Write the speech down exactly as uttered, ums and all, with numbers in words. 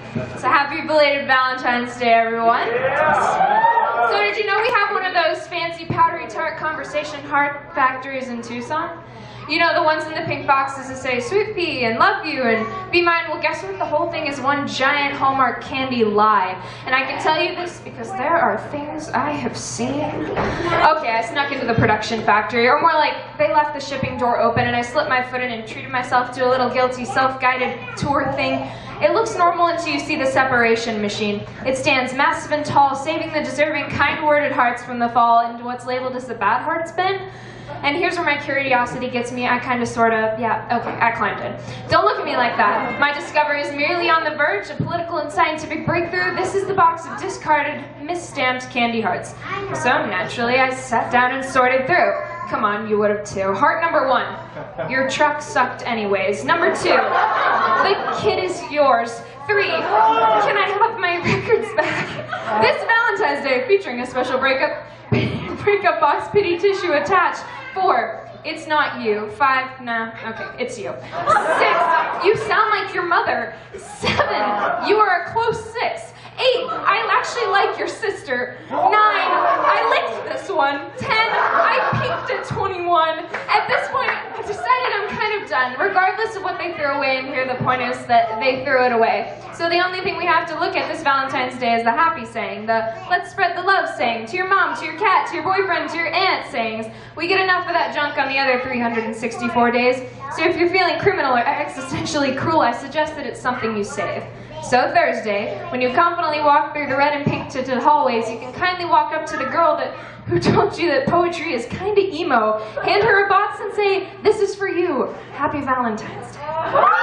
So happy belated Valentine's Day, everyone. So did you know we have one of those fancy powdery tart conversation heart factories in Tucson? You know, the ones in the pink boxes that say sweet pea and love you and be mine. Well, guess what? The whole thing is one giant Hallmark candy lie. And I can tell you this because there are things I have seen. Okay, I snuck into the production factory, or more like they left the shipping door open and I slipped my foot in and treated myself to a little guilty self-guided tour thing. It looks normal until you see the separation machine. It stands massive and tall, saving the deserving kind-worded hearts from the fall into what's labeled as the bad hearts bin. And here's where my curiosity gets me. I kind of, sort of, yeah, okay, I climbed in. Don't look at me like that. My discovery is merely on the verge of political and scientific breakthrough. This is the box of discarded, misstamped candy hearts. So naturally, I sat down and sorted through. Come on, you would have too. Heart number one, your truck sucked anyways. Number two, the kid is yours. Three, can I have my records back? This Valentine's Day featuring a special breakup, breakup box, pity tissue attached. Four, it's not you. Five, nah, okay, it's you. Six, you sound like your mother. Seven, you are a close six. Eight, I actually like your sister. Nine, I licked this one. Ten, I peeked at twenty-one. At this point, I've decided I'm kind of done. Regardless of what they threw away in here, the point is that they threw it away. So the only thing we have to look at this Valentine's Day is the happy saying, the let's spread the love saying, to your mom, to your cat, to your boyfriend, to your aunt sayings. We get enough of that junk on the other three hundred sixty-four days. So if you're feeling criminal or existentially cruel, I suggest that it's something you save. So Thursday, when you confidently walk through the red and pink tinted hallways, you can kindly walk up to the girl that who told you that poetry is kinda emo, hand her a box and say, this is for you. Happy Valentine's Day.